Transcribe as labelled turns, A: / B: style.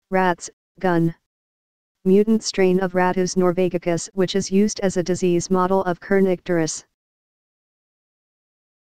A: Rats, Gunn. Mutant strain of Rattus norvegicus which is used as a disease model of Kernicterus.